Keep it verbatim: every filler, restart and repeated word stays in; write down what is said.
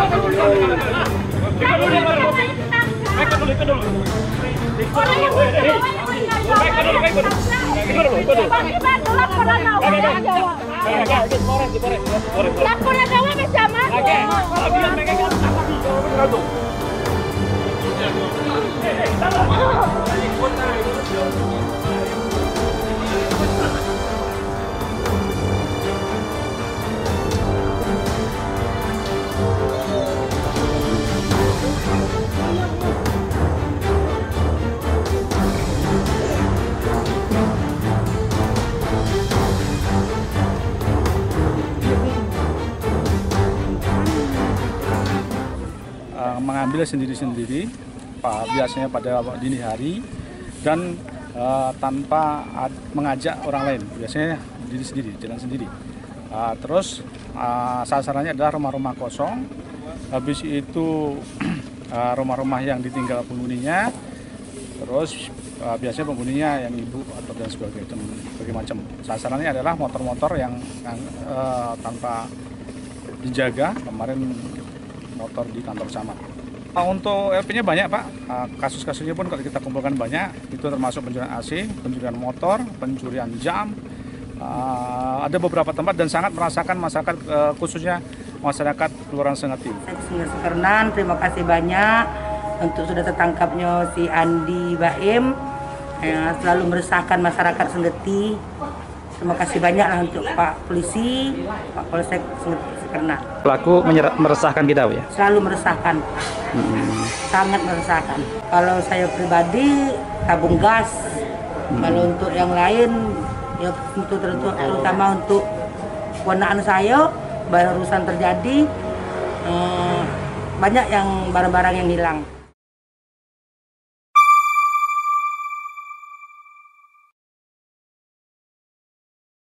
mengambil sendiri-sendiri, biasanya pada dini hari dan uh, tanpa mengajak orang lain, biasanya diri sendiri, jalan sendiri. Uh, terus uh, sasarannya adalah rumah-rumah kosong, habis itu rumah-rumah uh, yang ditinggal penghuninya, terus uh, biasanya penghuninya yang ibu atau dan sebagainya, berbagai macam. Sasarannya adalah motor-motor yang, yang uh, tanpa dijaga, kemarin motor di kantor camat. Untuk L P-nya banyak Pak, kasus-kasusnya pun kalau kita kumpulkan banyak, itu termasuk pencurian A C, pencurian motor, pencurian jam, uh, ada beberapa tempat dan sangat merasakan masyarakat, uh, khususnya masyarakat Kelurahan Sengeti. Sungai Sukernan, terima kasih banyak untuk sudah tertangkapnya si Andi Baim, yang selalu meresahkan masyarakat Sengeti. Terima kasih banyaklah untuk Pak Polisi, Pak Polsek Sukernan. Pelaku meresahkan kita, Bu ya? Selalu meresahkan, hmm. sangat meresahkan. Kalau saya pribadi tabung gas, hmm. kalau untuk yang lain, ya untuk terutama untuk kewenangan saya, barusan terjadi eh, banyak yang barang-barang yang hilang.